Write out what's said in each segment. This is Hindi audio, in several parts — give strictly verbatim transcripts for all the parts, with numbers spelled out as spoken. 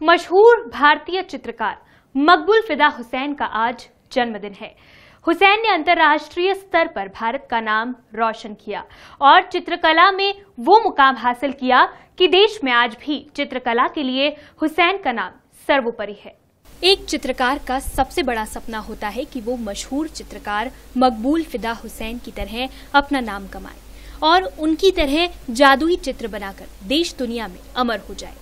मशहूर भारतीय चित्रकार मकबूल फिदा हुसैन का आज जन्मदिन है। हुसैन ने अंतर्राष्ट्रीय स्तर पर भारत का नाम रोशन किया और चित्रकला में वो मुकाम हासिल किया कि देश में आज भी चित्रकला के लिए हुसैन का नाम सर्वोपरि है। एक चित्रकार का सबसे बड़ा सपना होता है कि वो मशहूर चित्रकार मकबूल फिदा हुसैन की तरह अपना नाम कमाए और उनकी तरह जादुई चित्र बनाकर देश दुनिया में अमर हो जाए।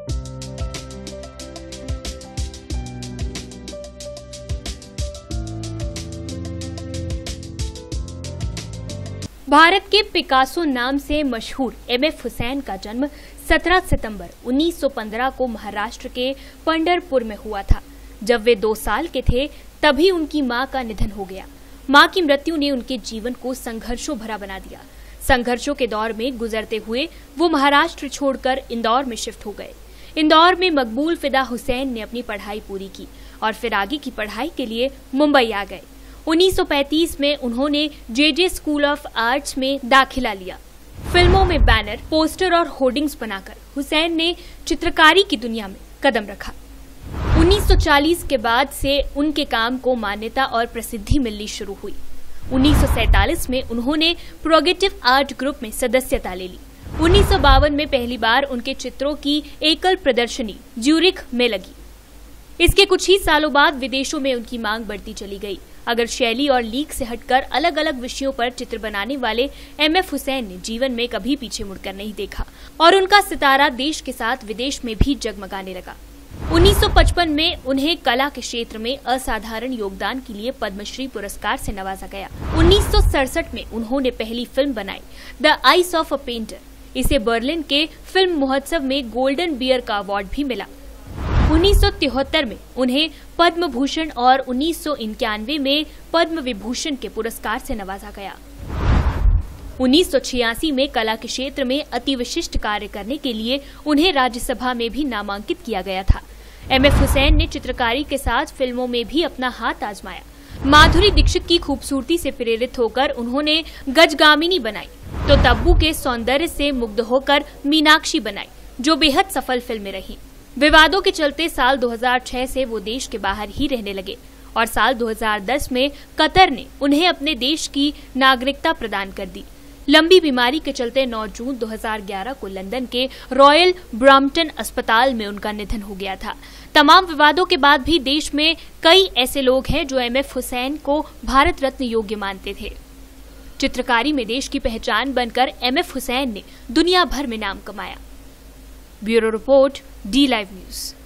भारत के पिकासो नाम से मशहूर एम एफ हुसैन का जन्म सत्रह सितंबर उन्नीस सौ पंद्रह को महाराष्ट्र के पंढरपुर में हुआ था। जब वे दो साल के थे तभी उनकी मां का निधन हो गया। मां की मृत्यु ने उनके जीवन को संघर्षों भरा बना दिया। संघर्षों के दौर में गुजरते हुए वो महाराष्ट्र छोड़कर इंदौर में शिफ्ट हो गए। इंदौर में मकबूल फिदा हुसैन ने अपनी पढ़ाई पूरी की और फिर आगे की पढ़ाई के लिए मुंबई आ गए। उन्नीस सौ पैंतीस में उन्होंने J J school of arts में दाखिला लिया। फिल्मों में बैनर, पोस्टर और होर्डिंग्स बनाकर हुसैन ने चित्रकारी की दुनिया में कदम रखा। उन्नीस सौ चालीस के बाद से उनके काम को मान्यता और प्रसिद्धि मिलनी शुरू हुई। उन्नीस सौ सैंतालीस में उन्होंने प्रोगेटिव आर्ट ग्रुप में सदस्यता ले ली। उन्नीस सौ बावन में पहली बार उनके चित्रों की एकल प्रदर्शनी ज्यूरिख में लगी। इसके कुछ ही सालों बाद विदेशों में उनकी मांग बढ़ती चली गई। अगर शैली और लीक से हटकर अलग अलग विषयों पर चित्र बनाने वाले एम एफ हुसैन ने जीवन में कभी पीछे मुड़कर नहीं देखा और उनका सितारा देश के साथ विदेश में भी जगमगाने लगा। उन्नीस सौ पचपन में उन्हें कला के क्षेत्र में असाधारण योगदान के लिए पद्मश्री पुरस्कार से नवाजा गया। उन्नीस सौ सड़सठ में उन्होंने पहली फिल्म बनाई the eyes of a painter. इसे बर्लिन के फिल्म महोत्सव में गोल्डन बियर का अवार्ड भी मिला। उन्नीस सौ तिहत्तर में उन्हें पद्म भूषण और उन्नीस सौ इक्यानवे में पद्म विभूषण के पुरस्कार से नवाजा गया। उन्नीस सौ छियासी में कला के क्षेत्र में अति विशिष्ट कार्य करने के लिए उन्हें राज्यसभा में भी नामांकित किया गया था। एम एफ हुसैन ने चित्रकारी के साथ फिल्मों में भी अपना हाथ आजमाया। माधुरी दीक्षित की खूबसूरती से प्रेरित होकर उन्होंने गजगामिनी बनाई तो तब्बू के सौंदर्य से मुग्ध होकर मीनाक्षी बनाई, जो बेहद सफल फिल्में रहीं। विवादों के चलते साल दो हज़ार छह से वो देश के बाहर ही रहने लगे और साल दो हज़ार दस में कतर ने उन्हें अपने देश की नागरिकता प्रदान कर दी। लंबी बीमारी के चलते नौ जून दो हज़ार ग्यारह को लंदन के रॉयल ब्रॉम्पटन अस्पताल में उनका निधन हो गया था। तमाम विवादों के बाद भी देश में कई ऐसे लोग हैं जो एम एफ हुसैन को भारत रत्न योग्य मानते थे। चित्रकारी में देश की पहचान बनकर एम एफ हुसैन ने दुनिया भर में नाम कमाया। Bureau report, D live news.